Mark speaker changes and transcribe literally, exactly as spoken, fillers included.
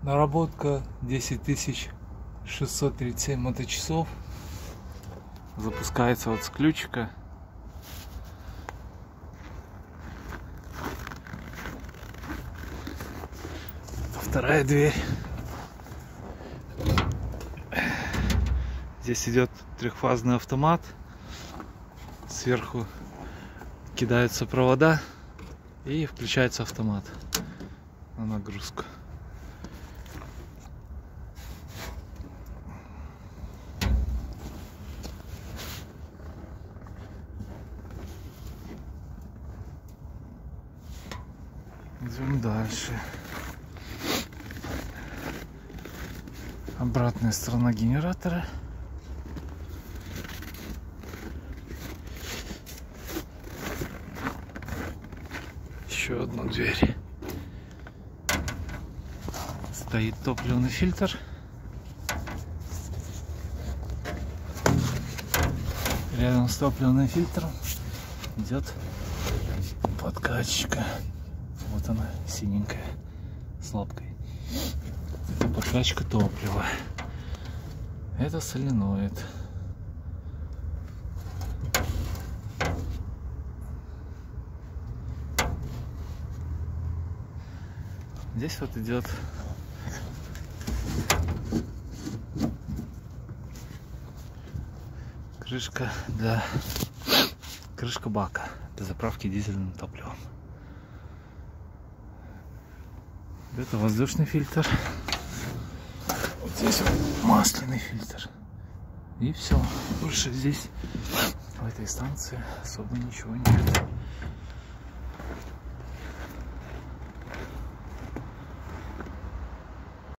Speaker 1: Наработка десять тысяч шестьсот тридцать семь моточасов. Запускается вот с ключика. Вторая дверь. Здесь идет трехфазный автомат. Сверху кидаются провода и включается автомат на нагрузку. Идем дальше. Обратная сторона генератора. Еще одну дверь. Стоит топливный фильтр. Рядом с топливным фильтром идет подкачка. Вот она, синенькая, с лапкой. Это подкачка топлива. Это соленоид. Здесь вот идет крышка для крышка бака для заправки дизельным топливом. Это воздушный фильтр. Вот здесь вот масляный фильтр. И все. Больше здесь в этой станции особо ничего нет.